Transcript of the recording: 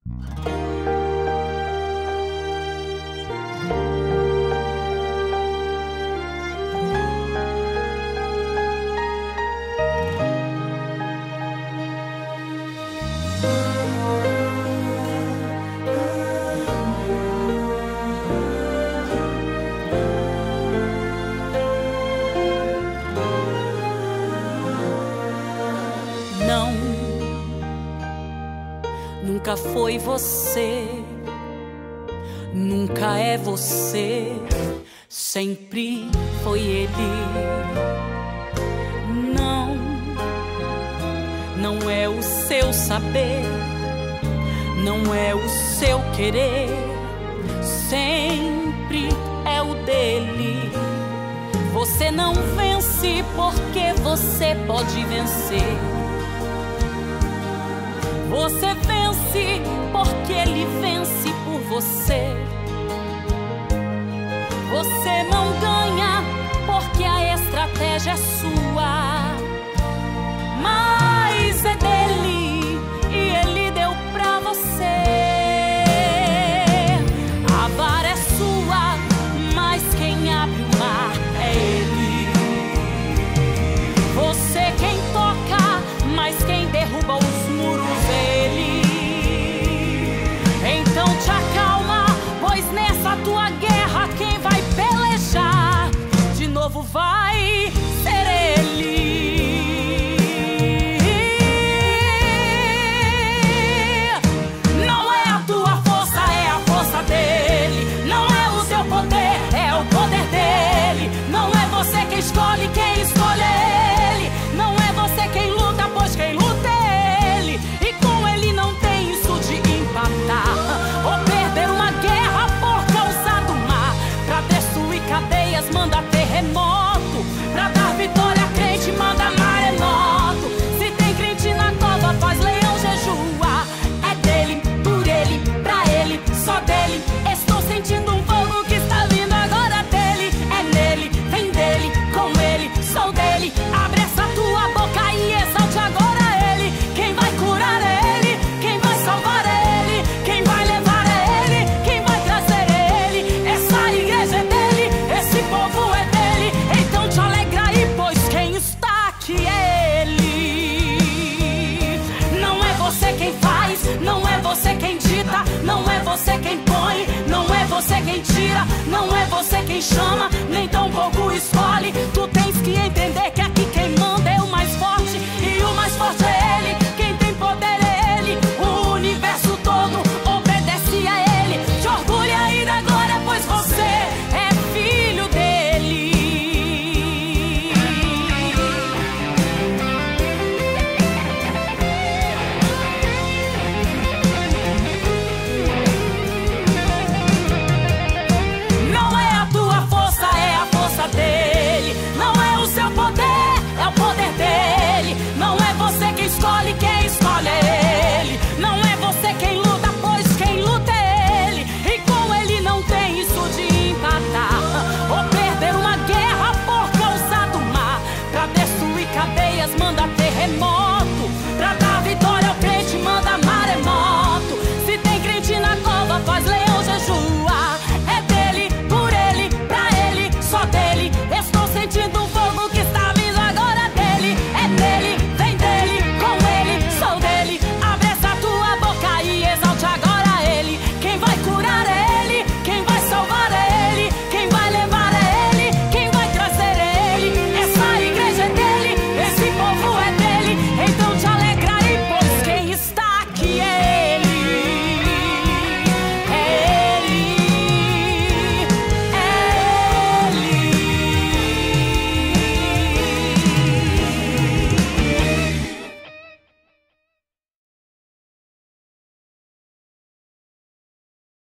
Não, nunca foi você, nunca é você, sempre foi ele. Não, não é o seu saber, não é o seu querer, sempre é o dele. Você não vence porque você pode vencer. Você vence porque ele vence por você. Você não ganha porque a estratégia é sua, mas é dele e ele deu pra você. A vara é sua, mas quem abre o mar é ele. Você quem toca, mas quem derruba os muros é ele. Então te acalma, pois nessa tua guerra quem vai pelejar de novo vai ser ele. Não é a tua força, é a força dele. Não é o seu poder, é o poder dele. Não é você quem escolhe é ele. Não é você quem luta, pois quem luta é ele. E com ele não tem isso de empatar ou perder uma guerra por causa do mar. Pra destruir cadeias manda terremoto, pra dar vitória a crente manda maremoto. Se tem crente na cova faz leão jejua. É dele, por ele, pra ele, só dele. Estou sentindo um fogo que está vindo agora dele. É nele, vem dele, com ele, sou dele. Abre essa tua boca e exalte agora ele. Quem vai curar é ele, quem vai salvar é ele, quem vai levar é ele, quem vai trazer é ele. Essa igreja é dele, esse povo é dele. Então te alegra aí, pois quem está aqui é ele. Não é você quem faz, não é você quem dita, não é você quem põe, não é você quem tira, não é você quem chama, nem tão pouco escolhe. Tu